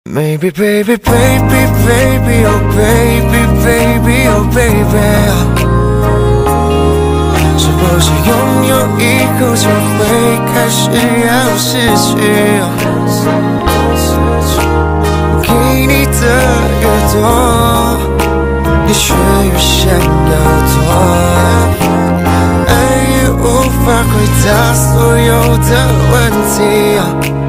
Maybe baby baby baby oh baby baby oh baby， 是不是拥有以后就会开始要失去？给你的越多，你却越想要躲，爱也无法回答所有的问题。